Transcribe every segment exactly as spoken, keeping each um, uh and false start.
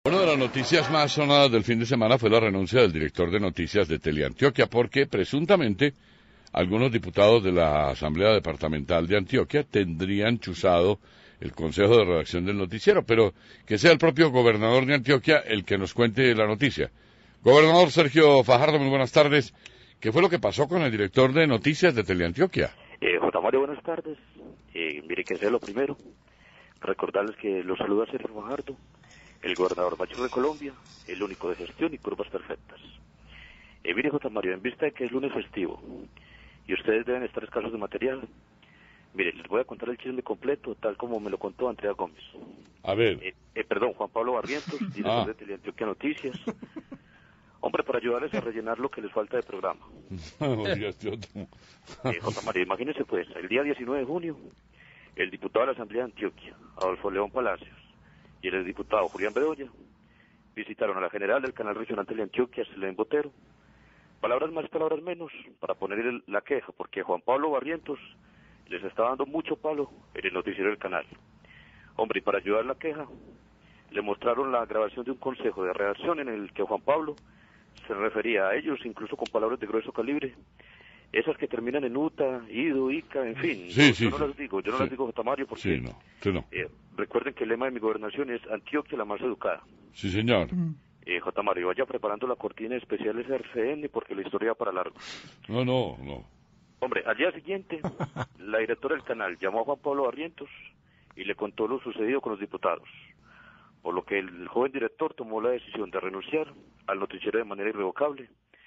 Una de las noticias más sonadas del fin de semana fue la renuncia del director de noticias de Teleantioquia, porque presuntamente algunos diputados de la Asamblea Departamental de Antioquia tendrían chuzado el consejo de redacción del noticiero, pero que sea el propio gobernador de Antioquia el que nos cuente la noticia. Gobernador Sergio Fajardo, muy buenas tardes. ¿Qué fue lo que pasó con el director de noticias de Teleantioquia? Eh, J. Mario, buenas tardes. Eh, mire que sea lo primero, recordarles que los saluda Sergio Fajardo, el gobernador mayor de Colombia, el único de gestión y curvas perfectas. Eh, mire, J. Mario, en vista de que es lunes festivo y ustedes deben estar escasos de material, mire, les voy a contar el chisme completo, tal como me lo contó Andrea Gómez. A ver. Eh, eh, perdón, Juan Pablo Barrientos, director Ah. de Teleantioquia Noticias. Hombre, para ayudarles a rellenar lo que les falta de programa. Oiga, tío, tú. Eh, J. Mario, imagínense pues, el día diecinueve de junio, el diputado de la Asamblea de Antioquia, Adolfo León Palacios, y el diputado Julián Bedoya visitaron a la general del canal regional de Antioquia, Selén Botero, palabras más, palabras menos, para poner el, la queja, porque Juan Pablo Barrientos les está dando mucho palo en el noticiero del canal. Hombre, y para ayudar la queja, le mostraron la grabación de un consejo de redacción en el que Juan Pablo se refería a ellos, incluso con palabras de grueso calibre, esas que terminan en uta, ido, ica, en fin. Sí, yo, sí, yo no sí. las digo, yo no Sí. las digo, J. Mario, porque Sí, no, sí, no. eh, recuerden que el lema de mi gobernación es Antioquia la más educada. Sí, señor. Eh, J. Mario, vaya preparando la cortina especial S R C N porque la historia va para largo. No, no, no. Hombre, al día siguiente, la directora del canal llamó a Juan Pablo Barrientos y le contó lo sucedido con los diputados, por lo que el joven director tomó la decisión de renunciar al noticiero de manera irrevocable.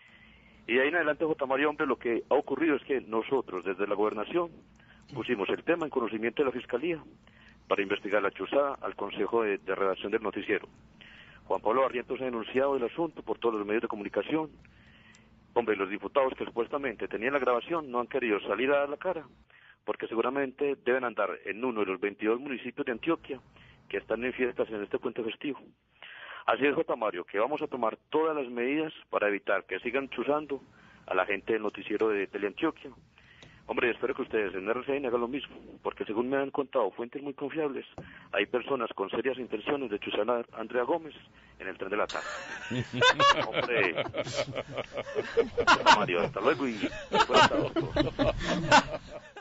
Y de ahí en adelante, J. Mario, hombre, lo que ha ocurrido es que nosotros, desde la gobernación, pusimos el tema en conocimiento de la Fiscalía para investigar la chuzada al Consejo de, de Redacción del Noticiero. Juan Pablo Barrientos ha denunciado el asunto por todos los medios de comunicación. Hombre, los diputados que supuestamente tenían la grabación no han querido salir a dar la cara, porque seguramente deben andar en uno de los veintidós municipios de Antioquia que están en fiestas en este puente festivo. Así es, J. Mario, que vamos a tomar todas las medidas para evitar que sigan chuzando a la gente del noticiero de Teleantioquia. Hombre, espero que ustedes en R C N hagan lo mismo, porque según me han contado fuentes muy confiables, hay personas con serias intenciones de chuzar a Andrea Gómez en el tren de la tarde. Hombre, J. Mario, hasta luego y fuera hasta otro.